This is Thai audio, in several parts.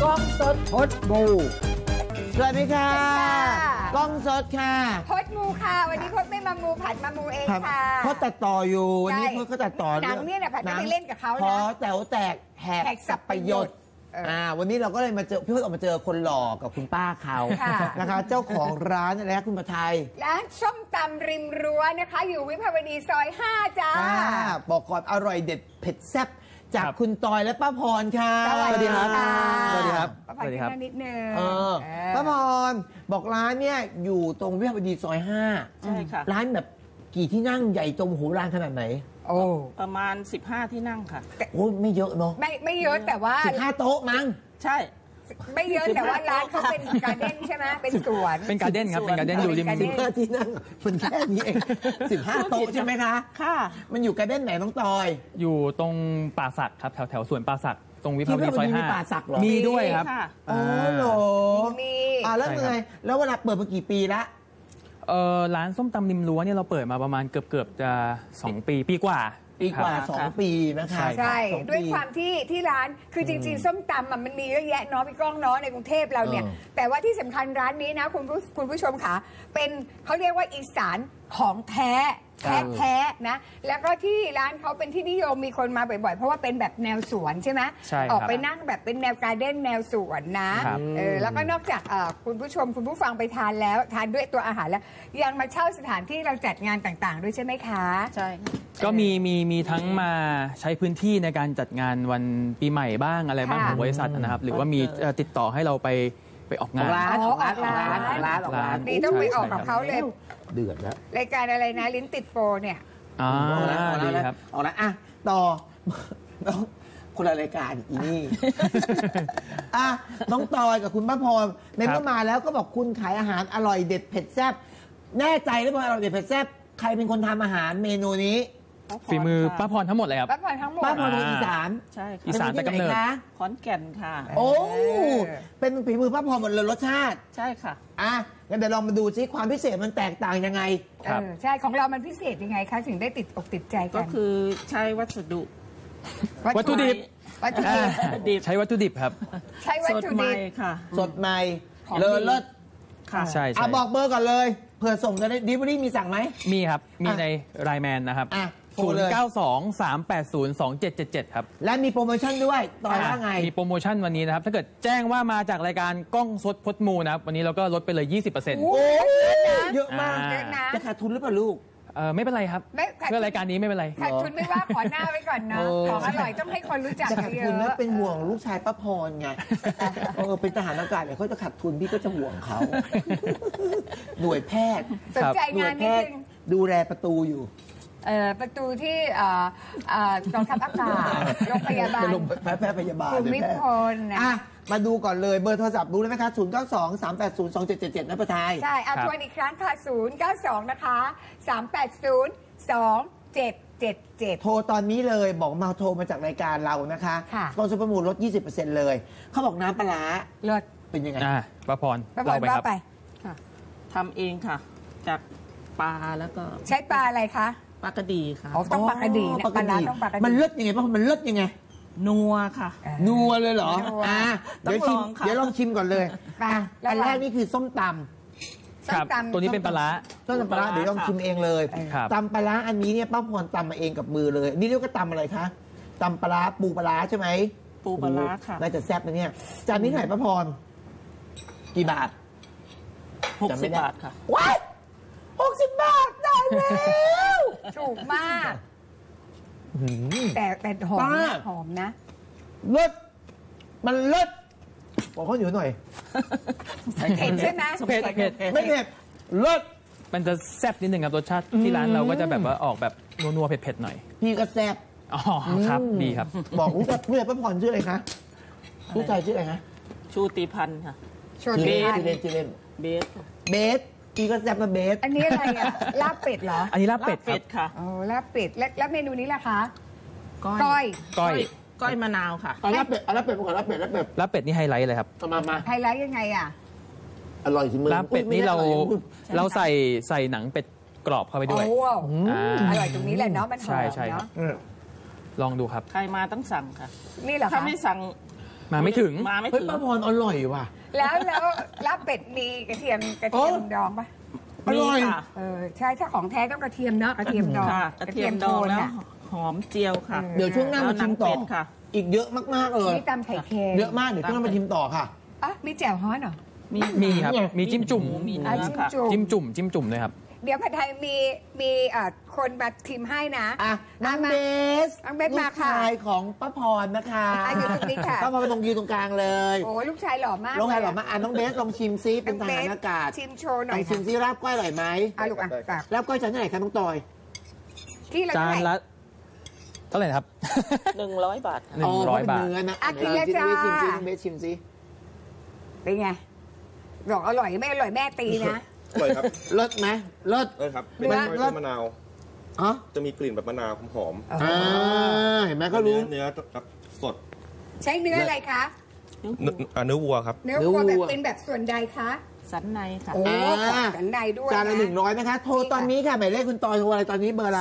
ล้องสดพดมูสวัสดีค่ะกล้องสดค่ะพดมูค่ะวันนี้พดไม่มามูผัดมามูเองค่ะเขาตัดต่ออยู่วันนี้เขาตัดต่อหนังเนี่ยนะผัดไม่ไปเล่นกับเขานะพอแต๋วแตกแหกสับประโยชน์วันนี้เราก็เลยมาเจอพี่พดออกมาเจอคนหล่อกับคุณป้าเขานะคะเจ้าของร้านอะไรคุณประทัยร้านส้มตำริมรั้วนะคะอยู่วิภาวดีซอย5จ้าบอกก่อนอร่อยเด็ดเผ็ดแซ่บจากคุณตอยและป้าพรค่ะสวัสดีครับสวัสดีครับป้าพรนิดนึงป้าพรบอกร้านเนี่ยอยู่ตรงวิภาวดีซอย5 ใช่ค่ะร้านแบบกี่ที่นั่งใหญ่โตมโหฬารขนาดไหนโอ้ประมาณ15ที่นั่งค่ะโอ้ไม่เยอะเนาะไม่เยอะแต่ว่า 15โต๊ะมั้งใช่ไม่เยอะแต่ว่าร้านเขาเป็นการ์เด้นใช่ไหมเป็นสวนเป็นการ์เด้นครับเป็นการ์เด้นอยู่ริม 15ที่นั่งมันแค่นี้เอง15โต๊ะใช่ไหมคะค่ะมันอยู่การ์เด้นไหนน้องตอยอยู่ตรงป่าสักครับแถวสวนป่าสักตรงวิภาวดีซอย5 มีป่าสักเหรอมีด้วยครับอ๋อเหรอมีแล้วไงแล้วเวลาเปิดมากี่ปีละร้านส้มตำริมรั้วเนี่ยเราเปิดมาประมาณเกือบจะ2 ปีกว่า 2 ปีนะคะใช่ด้วยความที่ร้านคือจริงๆส้มตำมันมีเยอะแยะเนาะพี่ก้องเนาะในกรุงเทพเราเนี่ยแต่ว่าที่สำคัญร้านนี้นะคุณผู้ชมค่ะเป็นเขาเรียกว่าอีสานของแท้นะแล้วก็ที่ร้านเขาเป็นที่นิยมมีคนมาบ่อยๆเพราะว่าเป็นแบบแนวสวนใช่ไหมออกไปนั่งแบบเป็นแนวการ์เด้นแนวสวนนะแล้วก็นอกจากคุณผู้ชมคุณผู้ฟังไปทานแล้วทานด้วยตัวอาหารแล้วยังมาเช่าสถานที่เราจัดงานต่างๆด้วยใช่ไหมคะใช่ก็มีทั้งมาใช้พื้นที่ในการจัดงานวันปีใหม่บ้างอะไรบ้างของบริษัทนะครับหรือว่ามีติดต่อให้เราไปออกงานร้านนี่ต้องไปออกกับเขาเลยเดือดแล้วรายการอะไรนะลิ้นติดโปรเนี่ยดีครับออกแล้วต่อคนละรายการอีนี่น้องตอยกับคุณป้าพรในเมื่อมาแล้วก็บอกคุณขายอาหารอร่อยเด็ดเผ็ดแซ่บแน่ใจหรือเปล่าอร่อยเด็ดเผ็ดแซ่บใครเป็นคนทำอาหารเมนูนี้ฝีมือป้าพรทั้งหมดเลยครับป้าพรทั้งหมดป้าพรอีสานใช่อีสานแต่กำเนิดขอนแก่นค่ะโอ้เป็นฝีมือป้าพรหมดเลยรสชาติใช่ค่ะงั้นเดี๋ยวลองมาดูซิความพิเศษมันแตกต่างยังไงใช่ของเรามันพิเศษยังไงคะถึงได้ติดอกติดใจกันก็คือใช้วัสดุวัตถุดิบใช้วัตถุดิบครับใช้วัตถุดิบค่ะสดใหม่เลิศค่ะใช่บอกเบอร์ก่อนเลยเผื่อส่งกันได้ดิบลี่มีสั่งไหมมีครับมีในไลน์แมนนะครับ0923802777ครับและมีโปรโมชั่นด้วยตอนว่าไงมีโปรโมชั่นวันนี้นะครับถ้าเกิดแจ้งว่ามาจากรายการกล้องสดพดมูนะครับวันนี้เราก็ลดไปเลย 20% โอ้เยอะมากจะขาดทุนหรือเปล่าลูกไม่เป็นไรครับเพื่อรายการนี้ไม่เป็นไรขาดทุนไม่ว่าขอหน้าไว้ก่อนนะของอร่อยต้องให้คนรู้จักจะขาดทุนแล้วเป็นห่วงลูกชายป้าพรไงเป็นทหารอากาศเนี่ยเขาจะขาดทุนพี่ก็จะห่วงเขาหน่วยแพทย์สนใจงานนิดนึงดูแลประตูอยู่ประตูที่กองทัพอากาศโรงพยาบาลแพทย์พยาบาลภูมิพลนะมาดูก่อนเลยเบอร์โทรศัพท์รู้ได้ไหมคะ0923802777นะประทายใช่ทวนอีกครั้งค่ะ092นะคะ3802777 โทรตอนนี้เลยบอกมาโทรมาจากรายการเรานะคะกองซุปเปอร์มูลลด 20% เลยเขาบอกน้ำปลาเลิศเป็นยังไงป้าพรเราไปครับทำเองค่ะจากปลาแล้วก็ใช้ปลาอะไรคะปลากระดีค่ะต้องปลากระดีนะปลาต้องปลากระดีมันเลิศยังไงป้าพรมันเลิศยังไงนัวค่ะนัวเลยเหรอเดี๋ยวลองชิมก่อนเลยอันแรกนี่คือส้มตำครับตัวนี้เป็นปลาต้มปลาเดี๋ยวลองชิมเองเลยตำปลาอันนี้เนี่ยป้าพรตำมาเองกับมือเลยนี่เรียกว่าตำอะไรคะตำปลาปูปลาใช่ไหมปูปลาค่ะน่าจะแซ่บนะเนี่ยจานนี้เท่าไหร่ป้าพรกี่บาท 60 บาทค่ะว้าย60 บาทได้แล้วถูกมากแต่หอมนะเลิศมันเลิศบอกเขาอยู่หน่อยเผ็ดใช่ไหมเผ็ดไม่เผ็ดเลิศมันจะแซ่บนิดหนึ่งครับรสชาติที่ร้านเราก็จะแบบว่าออกแบบนัวๆเผ็ดๆหน่อยพี่ก็แซ่บอ๋อครับดีครับบอกลูกเพื่อนป้าพรชื่ออะไรคะลูกชายชื่ออะไรคะชูติพันธ์ค่ะชื่อเล่นเบสพี่ก็แซ่บมาเบสอันนี้อะไรอ่ะลาบเป็ดเหรออันนี้ลาบเป็ดค่ะอ๋อลาบเป็ดแล้วเมนูนี้ล่ะคะก้อยมะนาวค่ะลาบเป็ดลาบเป็ดนี่ไฮไลท์เลยครับมาไฮไลท์ยังไงอ่ะอร่อยจริงลาบเป็ดนี่เราใส่หนังเป็ดกรอบเข้าไปด้วยอร่อยตรงนี้แหละเนาะมันหอมเนาะลองดูครับใครมาต้องสั่งค่ะนี่เหรอถ้าไม่สั่งมาไม่ถึงมาไม่เฮ้ยถึงป้าพรอร่อยว่ะแล้วลาบเป็ดมีกระเทียมดองปะอร่อยมีค่ะใช่ถ้าของแท้ต้องกระเทียมเนาะกระเทียมดองค่ะกระเทียมดองแล้วน่ะหอมเจียวค่ะเดี๋ยวช่วงหน้ามาชิมต่อแล้วหนังเป็ดค่ะอีกเยอะมากๆเลยมีตำไข่เค็มเยอะมากเดี๋ยวช่วงหน้ามาชิมต่อค่ะอ่ะมีแจ่วฮ้อนเหรอมีครับ มีจิ้มจุ่มมีอ่ะเนื้อจิ้มค่ะจุ่มจิ้มจุ่มเลยครับเดี๋ยวผัดไทยมีคนมาทิมให้นะอ่ะน้องเบสน้องเบสมาค่ะลูกชายของป้าพรนะคะอยู่ตรงนี้ค่ะป้าพรไปตรงยืนตรงกลางเลยโอ้ลูกชายหล่อมากลงไงหรอมาอ่ะน้องเบสลองชิมซิเป็นทหารอากาศชิมโชว์หน่ลออย งชิมซิราบก้อยอร่อยไหมอ่ะลูกอ่ะตักราบก้อยจานเท่าไหร่คะน้องตอยที่เราจานเท่าไหร่ละเท่าไหร่นะครับ 100 บาท 100 บาทเนื้อนะอ่ะกินเลยจ้าชิมซิน้องเบสชิมซิเป็นไงบอกอร่อยไม่อร่อยแม่ตีนะอร่อยครับเลิศไหมเลิศครับเนื้เป็นอก้อยมะนาวอ๋อจะมีกลิ่นแบบมะนาวหอมอ่าเห็นไหมเขารู้เนื้อครับสดใช้เนื้ออะไรคะเนื้อวัวครับเนื้อวัวแบบเป็นแบบส่วนใดคะสันในค่ะโอ้อ่าขอบสันในด้วยจานละนะ 100นะคะ โทรตอนนี้ค่ะหมายเลขคุณตอยโทรอะไรตอนนี้เบอร์อะไร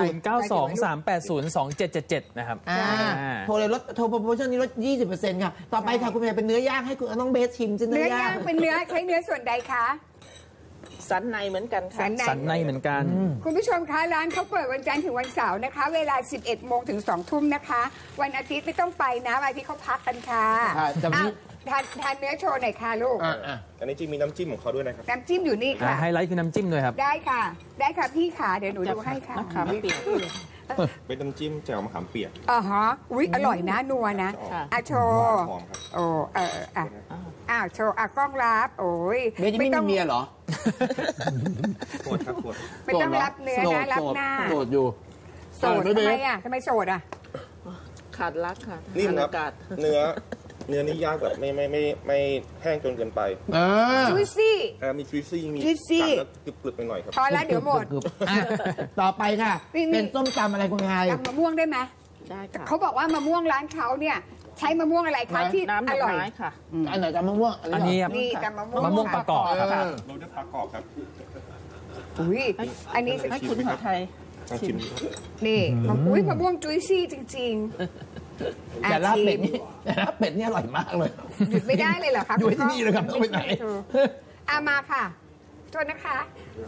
0923802777 นะครับโทรเลยลดโทรโปรโมชั่นนี้ลด 20%ค่ะ ต่อไปค่ะคุณเมย์เป็นเนื้อย่างให้คุณน้องเบสชิมจิ้นเนื้เนื้อย่างอย่างเป็นเนื้อใช้เนื้อส่วนใดคะสันในเหมือนกันค่ะสันในสันในเหมือนกันคุณผู้ชมคะร้านเขาเปิดวันจันทร์ถึงวันเสาร์นะคะ เวลา 11 โมงถึง 2 ทุ่มนะคะ วันอาทิตย์ไม่ต้องไปนะวันอาทิตย์เขาพักกันค่ะจำนี้ทานเนื้อโชว์หน่อยค่ะลูกอันนี้จริงมีน้ำจิ้มของเขาด้วยนะครับน้ำจิ้มอยู่นี่ค่ะไฮไลท์คือน้ำจิ้มด้วยครับได้ค่ะ ได้ค่ะพี่ขาเดี๋ยวหนูดูให้ค่ะมะขามเปียกเป็นน้ำจิ้มแจ่วมะขามเปียกอ๋อฮะอุ๊ยอร่อยนะนัวนะค่ะอ่ะโชว์หอมครับโอ้อ้าวโชว์โชว์กล้องรับโอ้ยเบสยังไม่มีเมียเหรอโคตรครับโคตรไม่ต้องรับเนื้อนะรับหน้าโสดอยู่โสดทำไมอ่ะทำไมโสดอ่ะขาดรักค่ะนิ่มขาดครัอาบกาศเนื้อนี่ย่างแบบไม่แห้งจนเกินไปจุยซี่มีทริซี่มี juicy กัดแล้วกรึบๆไปหน่อยครับพอแล้วเดี๋ยวหมดต่อไปค่ะนี่เป็นส้มตำอะไรคุณไฮตำมะม่วงได้ไหมได้ค่ะเขาบอกว่ามะม่วงร้านเขาเนี่ยใช้มะม่วงอะไรคะที่น้ำดออกร่อยไม้ค่ะอันไหนตำมะม่วงอันนี้ครับนี่ตำมะม่วงมะม่วงประกอบครับเราได้ปลากรอบครับอุ้ยอันนี้ให้คุณหัวไทยลองชิมดูนี่อุ้ยมะม่วงจุยซี่จริงๆแต่ลาบเป็ดชิมนี่แต่ลาบเป็ดนี่อร่อยมากเลยหยุดไม่ได้เลยเหรอคะอยู่ที่นี่เลยครับต้องไปไหนมาค่ะโทษนะคะ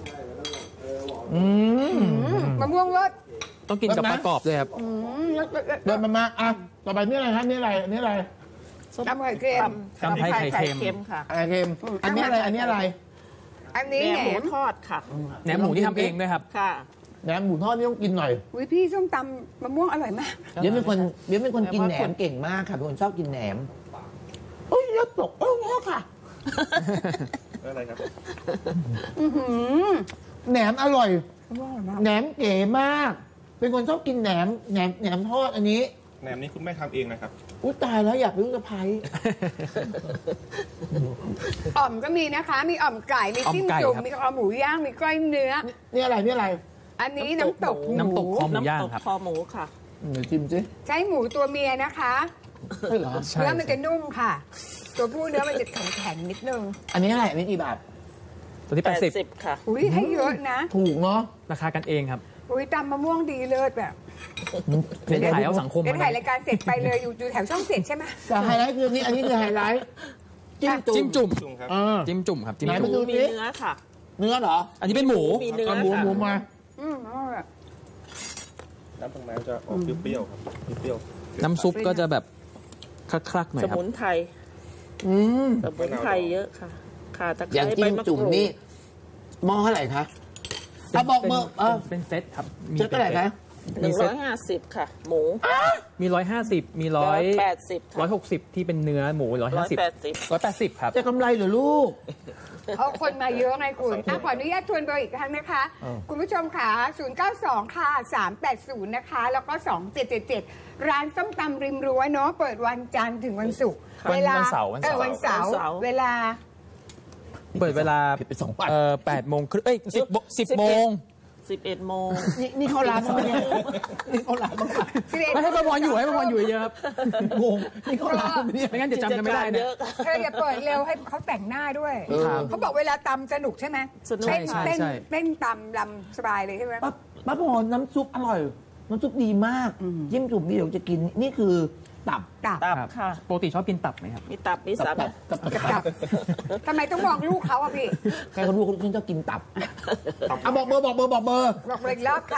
มะม่วงรสต้องกินกับประกอบด้วยครับรสเดินมาอ่ะต่อไปนี่อะไรครับนี่อะไรนี่อะไรตำไข่เค็มตำไทยไข่เค็มค่ะอะไรเค็มอันนี้อะไรอันนี้อะไรอันแหนนี้มแหนหมูมทอดค่ะแหนมหมูที่ทำเองด้วยครับค่ะแหนมหมูทอดนี่ต้องกินหน่อยอุ้ยพี่ส้มตำมะม่วงอร่อยมากเดี๋ยวเป็นคนกินแหนมเก่งมากค่ะเป็นคนชอบกินแหนมโอ้ยยอดตกโอ้ยค่ะอะไรครับแหนมอร่อยมะม่วงอร่อยมากแหนมเก๋มาก เป็นคนชอบกินแหนมทอดอันนี้แหนมนี้คุณแม่ทำเองนะครับอุ้ยตายแล้วอยากเป็นลูกสะใภ้อ่อมก็มีนะคะ มีอ่อมไก่มีจิ้มอ่อมไก่จุ่มครับมีอ่อมหมูย่างมีก้อยเนื้อนี่อะไรนี่อะไรอันนี้น้ำตกน้ำตกคอหมูย่างน้ำตกครับคอหมูค่ะเดี๋ยวชิมสิใช้หมูตัวเมียนะคะใช่เหรอใช่เนื้อมันจะนุ่มค่ะ ตัวผู้เนื้อมันจะแข็งๆนิดนึงอันนี้อะไรอันนี้กี่บาทตัวที่ 80 ค่ะอุ้ยให้เยอะนะถูกเนาะ 80 ราคากันเองครับอุ้ยตำมะม่วงดีเลิศแบบเป็นขายเอาสังคมเดี๋ยวมาถ่ายรายการเสร็จไปเลยอยู่แถวช่องเจ็ดใช่ไหมแต่ไฮไลท์คืออันนี้คือไฮไลท์จิ้มจิ้มจุ่มจุ่มครับจิ้มจุ่มครับจิ้มไหนจุ่มาม ดูมีสิเนื้อค่ะเนื้อเหรออันนี้เป็นหมูมีเนื้อเอาหมูค่ะหมูมาอร่อยน้ำตรงน้ำจะออกเปรี้ยวๆครับเปรี้ยวน้ำซุปก็จะแบบคลักๆหน่อสยครับมุนไพรอืมสมุนไพรเยอะค่ะค่ะตะไคอย่างร้จิ้ใบมมะกจุ่มรูดนี่หม้อเท่าไหร่คะถ้าบอกเบอร์เป็นเซตครับเจ๊เท่าไหร่คะมีเซต 150 ค่ะ หมูมี150มี 180 ค่ะ 160ที่เป็นเนื้อหมู150 180ครับจะกำไรเหรอลูกเอาคนมาเยอะไงคุณขออนุญาตทวนเบอร์อีกครั้งนะคะ คุณผู้ชมค่ะ092 ค่ะ 380 นะคะ แล้วก็ 2777 ร้านส้มตำริมรั้วเนาะ เปิดวันจันทร์ถึงวันศุกร์วันเสาร์วันเสาร์เวลาเปิดเวลาผิดไป2 วัน 8 โมงครึ่ง10 โมง 11 โมงนี่เขาร้านมั้งเนี่ยนี่เขาร้านมั้งไม่ให้ประพรอยู่ให้ประพรอยู่เยอะครับงงนี่เขาร้านมั้งเนี่ยไม่งั้นจะจำกันไม่ได้กิจนะการเยอะค่ะเธออย่าเปิดเร็วให้เขาแต่งหน้าด้วยครับเขาบอกเวลาตำสนุกใช่ไหมสนุกเต้นใช่เต้นใช่เต้นตำลำสบายเลยใช่ไหมป้าพรน้ำซุปอร่อย น้ำซุปดีมาก จิ้มจุ่มดีเดี๋ยวจะกิน นี่คือตับตับตับครับค่ะปกติชอบกินตับไหมครับมีตับมีสับตับทำไมต้องมองลูกเขาอะพี่ใครเขารู้คุณชอบกินตับเอาบอกเบอร์บอกเลยรอบค่ะ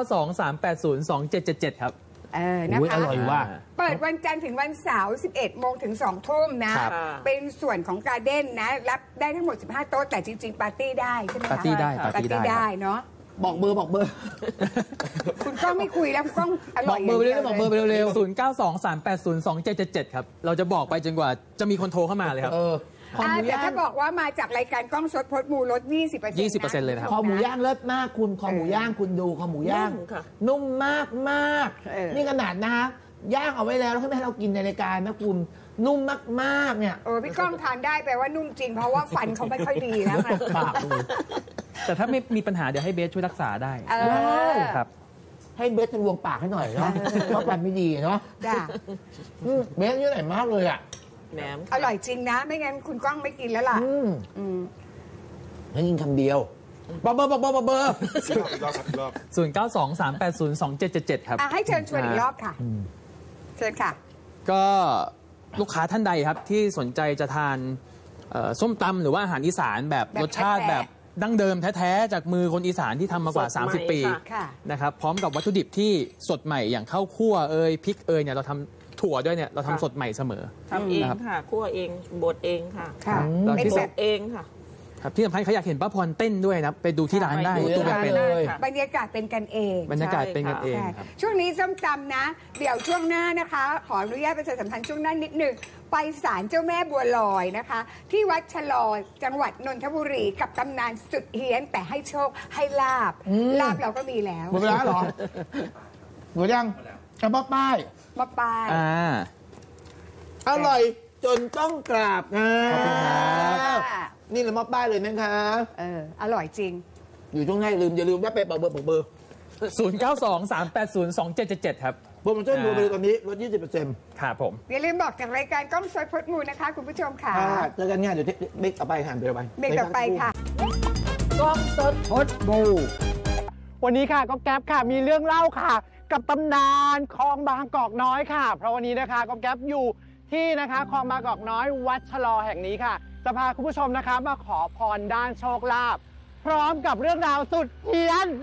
0923802777 ครับนะอุ๊ยคะอร่อยว่ะเปิดวันจันทร์ถึงวันเสาร์ 11 โมงถึง 2 ทุ่มนะครับเป็นส่วนของการ์เด้นนะ รับได้ทั้งหมด 15 โต๊ะ แต่จริง ๆ ปาร์ตี้ได้ใช่ไหมคะปาร์ตี้ได้ปาร์ตี้ได้เนาะบอกเบอร์คุณก้องไม่คุยแล้วคุณก้องอบร่ออยกเบอร์ไปเร็วบอกเบอร์ไปเร็ว 0923802777 ครับ เราจะบอกไปจนกว่าจะมีคนโทรเข้ามาเลยครับคอหมูแต่ย่างถ้าบอกว่ามาจากรายการกล้องสดพดมูลด 20% 20%เลยนะครับคอหมูย่างเลิศมากคุณคอหมูย่างคุณดูคอหมูย่างนุ่มค่ะนุ่มมากมากนี่ขนาดนะฮะย่างเอาไว้แล้วให้เรากินในรายการนะคุณนุ่มมากๆเนี่ยพี่ก้องทานได้แปลว่านุ่มจริง เพราะว่าฟันเขาไม่ค่อยดีแล้วไงปากคุณแต่ถ้าไม่มีปัญหาเดี๋ยวให้เบสช่วยรักษาได้ ครับให้เบสทะลวงปากให้หน่อยเนาะเพราะฟันไม่ดีเนาะจ้ะเบสนี่อร่อยมากเลยอ่ะแหนมอร่อยจริงนะ ไม่งั้นคุณก้องไม่กินแล้วล่ะแล้วยิงคำเดียวบอกเบอร์อีกรอบครับอีกรอบ 0923802777 ครับให้เชิญชวนอีกรอบค่ะ เชิญค่ะก็ลูกค้าท่านใดครับที่สนใจจะทานส้มตำหรือว่าอาหารอีสานแบบแบบรสชาติแท้ๆแบบดั้งเดิมแท้ๆจากมือคนอีสานที่ทำมากว่าสดใหม่ 30 ปีค่ะนะครับพร้อมกับวัตถุดิบที่สดใหม่อย่างข้าวคั่วพริกเนี่ยเราทำถั่วด้วยเนี่ยเราทำสดใหม่เสมอทำเองนะครับค่ะคั่วเองบดเองค่ะค่ะแล้วเป็นที่แบสุบดเองค่ะครับที่สำคัญเขาอยากเห็นป้าพรเต้นด้วยนะไปดูที่ร้านได้ไปดูตัวที่ร้านเป็นได้ๆเลยค่ะบรรยากาศเป็นกันเองบรรยากาศเป็นกันเองใช่ครับช่วงนี้ส้มตำนะ เดี๋ยวช่วงหน้านะคะ ขออนุญาตประชาสัมพันธ์ช่วงหน้านิดหนึ่งไปศาลเจ้าแม่บัวลอยนะคะ ที่วัดชะลอจังหวัดนนทบุรีกับตำนานสุดเฮี้ยนแต่ให้โชคให้ลาบลาบเราก็มีแล้วหมดเวลาเหรอหมดยังกระเพาะป้ายมาปลายอร่อยจนต้องกราบนะขอบคุณครับนี่เรามอบป้ายเลยนะคะอร่อยจริงอยู่ช่วงหน้าอย่าลืมว่าไปบอกเบอร์ 0923802777 ครับโปรโมชั่นรวมไปเลยตอนนี้ลด 20% ครับผมอย่าลืมบอกจากรายการกล้องสดพดมูนะคะ คุณผู้ชมค่ะเจอกันง่ายเดี๋ยวเบรกต่อไปค่ะเดี๋ยวไปเบรกต่อไปค่ะกล้องสดพดบูวันนี้ค่ะก็แก๊ปค่ะมีเรื่องเล่าค่ะ กับตำนานคลองบางกอกน้อยค่ะ เพราะวันนี้นะคะก็แก๊ปอยู่ที่นะคะคลองบางกอกน้อยวัดชะลอแห่งนี้ค่ะจะพาคุณผู้ชมนะคะมาขอพรด้านโชคลาภพร้อมกับเรื่องราวสุดเฮี้ยน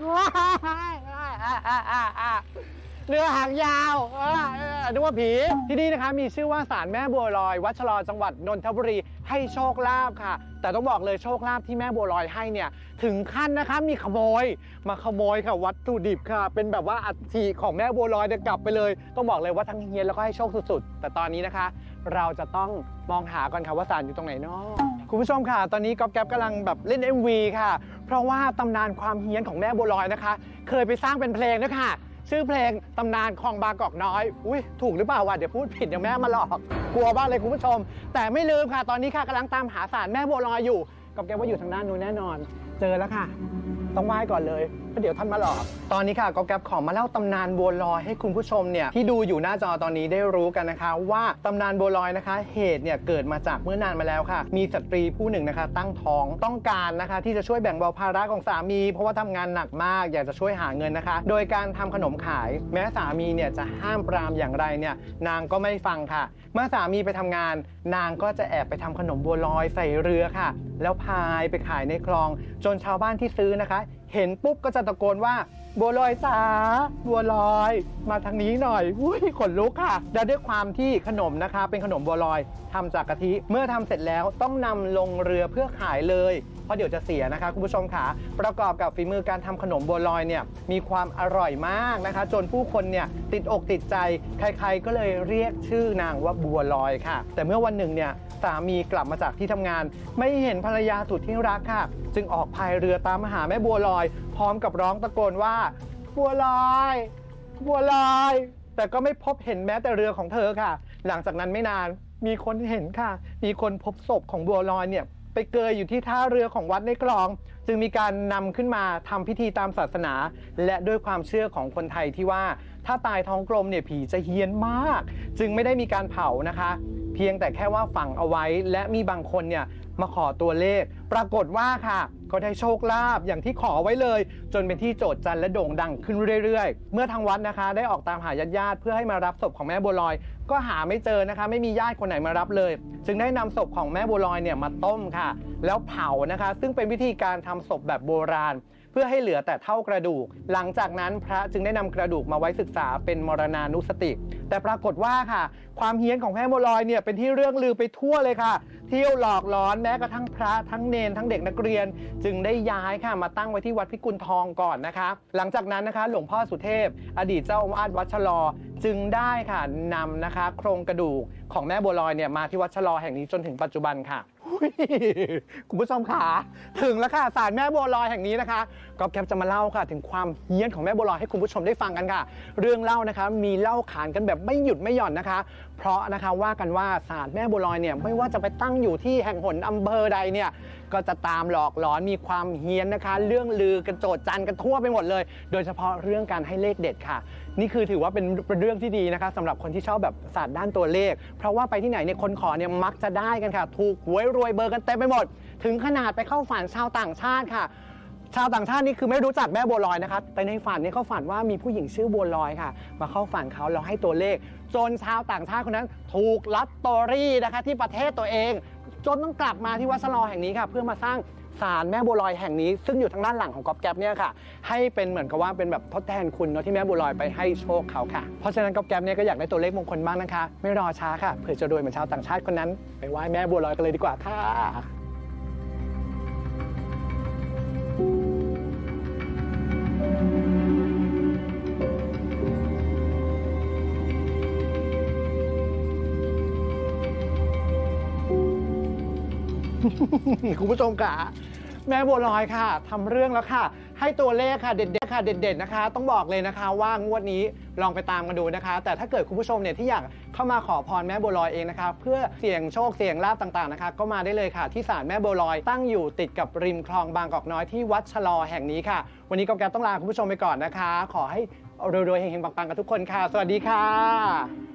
เรือหางยาวนึกว่าผีที่นี่นะคะมีชื่อว่าศาลแม่บัวลอยวัดชะลอจังหวัดนนทบุรีให้โชคลาภค่ะแต่ต้องบอกเลยโชคลาภที่แม่บัวลอยให้เนี่ยถึงขั้นนะคะมีขโมยมาขโมยค่ะวัตถุดิบค่ะเป็นแบบว่าอัฐิของแม่บัวลอยเนี่ยกลับไปเลยต้องบอกเลยว่าทั้งเฮียนแล้วก็ให้โชคสุดๆแต่ตอนนี้นะคะ เราจะต้องมองหาก่อนค่ะว่าศาลอยู่ตรงไหนเนาะคุณผู้ชมค่ะตอนนี้ก๊อฟแก๊ปกำลังแบบเล่น MV ค่ะเพราะว่าตำนานความเฮี้ยนของแม่บัวลอยนะคะเคยไปสร้างเป็นเพลงด้วยค่ะชื่อเพลงตำนานคลองบางกอกน้อยอุ้ยถูกหรือเปล่าวะเดี๋ยวพูดผิดเดี๋ยวแม่มาหลอกกลัวบ้างเลยคุณผู้ชมแต่ไม่ลืมค่ะตอนนี้ค่ะกำลังตามหาศาลแม่บัวลอยอยู่ก๊อฟแก๊ปว่าอยู่ทางด้านนู้นแน่นอนเจอแล้วค่ะต้องไหว้ก่อนเลยเพราะเดี๋ยวท่านมาหลอกตอนนี้ค่ะก๊อฟแก๊ปขอมาเล่าตำนานบัวลอยให้คุณผู้ชมเนี่ยที่ดูอยู่หน้าจอตอนนี้ได้รู้กันนะคะว่าตำนานบัวลอยนะคะเหตุเนี่ยเกิดมาจากเมื่อนานมาแล้วค่ะมีสตรีผู้หนึ่งนะคะตั้งท้องต้องการนะคะที่จะช่วยแบ่งเบาภาระของสามีเพราะว่าทำงานหนักมากอยากจะช่วยหาเงินนะคะโดยการทำขนมขายแม้สามีเนี่ยจะห้ามปรามอย่างไรเนี่ยนางก็ไม่ฟังค่ะเมื่อสามีไปทำงานนางก็จะแอบไปทำขนมบัวลอยใส่เรือค่ะแล้วพายไปขายในคลองจนชาวบ้านที่ซื้อนะคะเห็นปุ๊บก็จะตะโกนว่าบัวลอยจ๋าบัวลอยมาทางนี้หน่อยอุ้ยขนลุกค่ะและด้วยความที่ขนมนะคะเป็นขนมบัวลอยทำจากกะทิเมื่อทำเสร็จแล้วต้องนำลงเรือเพื่อขายเลยเพราะเดี๋ยวจะเสียนะคะคุณผู้ชมค่ะประกอบกับฝีมือการทำขนมบัวลอยเนี่ยมีความอร่อยมากนะคะจนผู้คนเนี่ยติดอกติดใจใครๆก็เลยเรียกชื่อนางว่าบัวลอยค่ะแต่เมื่อวันหนึ่งเนี่ยสามีกลับมาจากที่ทำงานไม่เห็นภรรยาสุดที่รักค่ะจึงออกพายเรือตามหาแม่บัวลอยพร้อมกับร้องตะโกนว่าบัวลอยบัวลอยแต่ก็ไม่พบเห็นแม้แต่เรือของเธอค่ะหลังจากนั้นไม่นานมีคนเห็นค่ะมีคนพบศพของบัวลอยเนี่ยไปเกยอยู่ที่ท่าเรือของวัดในคลองจึงมีการนำขึ้นมาทำพิธีตามศาสนาและด้วยความเชื่อของคนไทยที่ว่าถ้าตายท้องกลมเนี่ยผีจะเฮี้ยนมากจึงไม่ได้มีการเผานะคะเพียงแต่แค่ว่าฝังเอาไว้และมีบางคนเนี่ยมาขอตัวเลขปรากฏว่าค่ะก็ได้โชคลาภอย่างที่ขอไว้เลยจนเป็นที่โจษจันและโด่งดังขึ้นเรื่อยๆเมื่อทางวัดนะคะได้ออกตามหาญาติเพื่อให้มารับศพของแม่บัวลอยก็หาไม่เจอนะคะไม่มีญาติคนไหนมารับเลยจึงได้นำศพของแม่บัวลอยเนี่ยมาต้มค่ะแล้วเผานะคะซึ่งเป็นวิธีการทำศพแบบโบราณเพื่อให้เหลือแต่เท่ากระดูกหลังจากนั้นพระจึงได้นำกระดูกมาไว้ศึกษาเป็นมรณานุสติแต่ปรากฏว่าค่ะความเฮี้ยนของแม่บัวลอยเนี่ยเป็นที่เรื่องลือไปทั่วเลยค่ะเที่ยวหลอกหลอนแม้กระทั่งพระทั้งเนรทั้งเด็กนักเรียนจึงได้ย้ายค่ะมาตั้งไว้ที่วัดพิกุลทองก่อนนะคะหลังจากนั้นนะคะหลวงพ่อสุเทพอดีตเจ้าอาวาสวัดชะลอจึงได้ค่ะนำนะคะโครงกระดูกของแม่บัวลอยเนี่ยมาที่วัดชะลอแห่งนี้จนถึงปัจจุบันค่ะคุณผู้ชมขาถึงแล้วค่ะศาลแม่บัวลอยแห่งนี้นะคะก๊อฟแคปจะมาเล่าค่ะถึงความเฮี้ยนของแม่บัวลอยให้คุณผู้ชมได้ฟังกันค่ะเรื่องเล่านะคะมีเล่าขานกันแบบไม่หยุดไม่หย่อนนะคะเพราะนะคะว่ากันว่าศาลแม่บัวลอยเนี่ยไม่ว่าจะไปตั้งอยู่ที่แห่งหนอำเภอใดเนี่ยก็จะตามหลอกหลอนมีความเฮี้ยนนะคะเรื่องลือกันโจษจันกันทั่วไปหมดเลยโดยเฉพาะเรื่องการให้เลขเด็ดค่ะนี่คือถือว่าเป็นเรื่องที่ดีนะคะสำหรับคนที่ชอบแบบศาสตร์ด้านตัวเลขเพราะว่าไปที่ไหนเนี่ยคนขอเนี่ยมักจะได้กันค่ะถูกหวยรวยเบอร์กันเต็มไปหมดถึงขนาดไปเข้าฝันชาวต่างชาติค่ะชาวต่างชาตินี่คือไม่รู้จักแม่บัวลอยนะคะแต่ในฝันเนี่ยเขาฝันว่ามีผู้หญิงชื่อบัวลอยค่ะมาเข้าฝันเขาแล้วให้ตัวเลขจนชาวต่างชาติคนนั้นถูกลอตเตอรี่นะคะที่ประเทศตัวเองจนต้องกลับมาที่วัดชะลอแห่งนี้ค่ะเพื่อมาสร้างศาลแม่บัวลอยแห่งนี้ซึ่งอยู่ทางด้านหลังของก๊อฟแก๊ปเนี่ยค่ะให้เป็นเหมือนกับว่าเป็นแบบทดแทนคุณเนาะที่แม่บัวลอยไปให้โชคเขาค่ะเพราะฉะนั้นก๊อฟแก๊ปเนี่ยก็อยากได้ตัวเลขมงคลบ้างนะคะไม่รอช้าค่ะเผื่อจะรวยเหมือนชาวต่างชาติคนนั้นไปไหว้แม่บัวลอยกันเลยดีกว่าค่ะคุณผู้ชมค่ะแม่บัวลอยค่ะทำเรื่องแล้วค่ะให้ตัวเลขค่ะเด็ดๆค่ะเด็ดๆนะคะต้องบอกเลยนะคะว่างวดนี้ลองไปตามกันดูนะคะแต่ถ้าเกิดคุณผู้ชมเนี่ยที่อยากเข้ามาขอพรแม่บัวลอยเองนะคะเพื่อเสี่ยงโชคเสี่ยงลาภต่างๆนะคะก็มาได้เลยค่ะที่ศาลแม่บัวลอยตั้งอยู่ติดกับริมคลองบางกอกน้อยที่วัดชะลอแห่งนี้ค่ะวันนี้ก๊อฟแก๊ปต้องลาคุณผู้ชมไปก่อนนะคะขอให้รวยๆเฮงๆปังๆกันทุกคนค่ะสวัสดีค่ะ